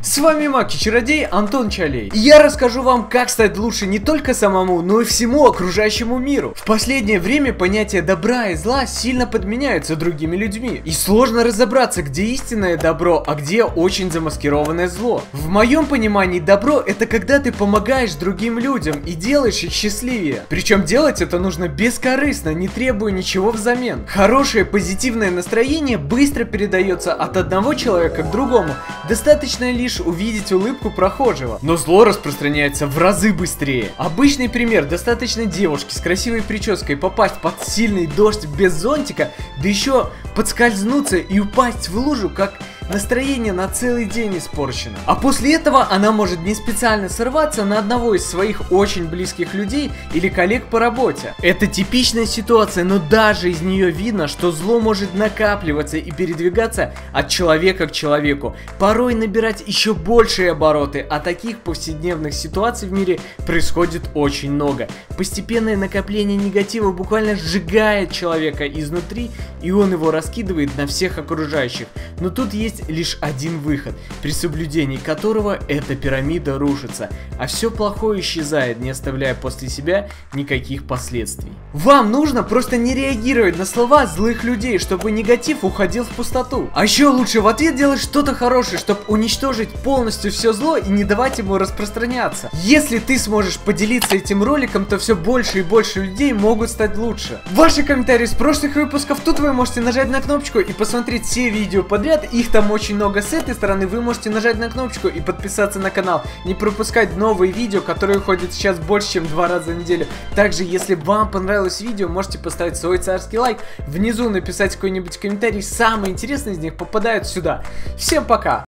С вами Маг и Чародей Антон Чалей. И я расскажу вам, как стать лучше не только самому, но и всему окружающему миру. В последнее время понятия добра и зла сильно подменяются другими людьми. И сложно разобраться, где истинное добро, а где очень замаскированное зло. В моем понимании добро — это когда ты помогаешь другим людям и делаешь их счастливее. Причем делать это нужно бескорыстно, не требуя ничего взамен. Хорошее позитивное настроение быстро передается от одного человека к другому. Достаточно лишь увидеть улыбку прохожего, но зло распространяется в разы быстрее. Обычный пример: достаточно девушке с красивой прической попасть под сильный дождь без зонтика, да еще подскользнуться и упасть в лужу, как настроение на целый день испорчено. А после этого она может не специально сорваться на одного из своих очень близких людей или коллег по работе. Это типичная ситуация, но даже из нее видно, что зло может накапливаться и передвигаться от человека к человеку, порой набирать еще большие обороты, а таких повседневных ситуаций в мире происходит очень много. Постепенное накопление негатива буквально сжигает человека изнутри, и он его раскидывает на всех окружающих. Но тут есть лишь один выход, при соблюдении которого эта пирамида рушится, а все плохое исчезает, не оставляя после себя никаких последствий. Вам нужно просто не реагировать на слова злых людей, чтобы негатив уходил в пустоту. А еще лучше в ответ делать что-то хорошее, чтобы уничтожить полностью все зло и не давать ему распространяться. Если ты сможешь поделиться этим роликом, то все больше и больше людей могут стать лучше. Ваши комментарии с прошлых выпусков, тут вы можете нажать на кнопочку и посмотреть все видео подряд, их там очень много. С этой стороны вы можете нажать на кнопочку и подписаться на канал, не пропускать новые видео, которые выходят сейчас больше, чем 2 раза в неделю. Также, если вам понравилось видео, можете поставить свой царский лайк, внизу написать какой-нибудь комментарий, самые интересные из них попадают сюда. Всем пока!